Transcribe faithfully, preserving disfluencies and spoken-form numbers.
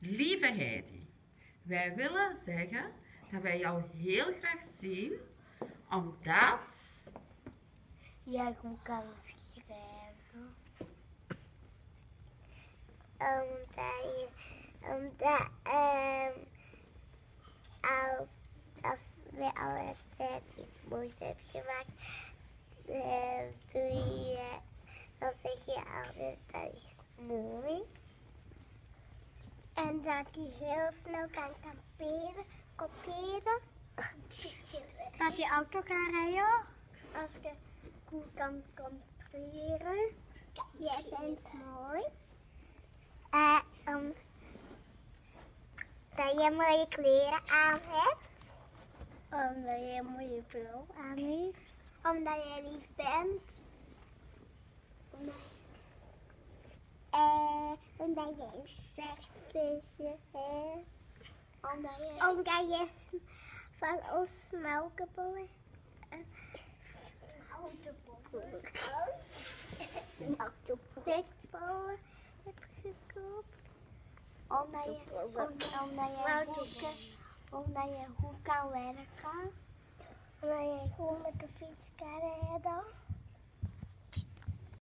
Lieve Heidi, wij willen zeggen dat wij jou heel graag zien, omdat jij goed kan schrijven. Omdat je, omdat, um, als, als we altijd iets moois hebben gemaakt, uh, doe je, dan zeg je altijd dat is mooi. En dat hij heel snel kan kamperen, kopiëren. Dat je auto kan rijden. Als je goed kan kamperen. Jij bent mooi. Uh, um, dat je mooie kleren aan hebt. Omdat je een mooie bril aan hebt. Omdat je lief bent. Omdat Uh, omdat je een sterkvisje hebt. Omdat je, omdat je van ons smeltenbollen. Smeltenbollen. Smeltenbollen hebt gekoopt. Omdat je, omdat je, goed, omdat je goed kan werken. Omdat je goed met de fiets kan rijden.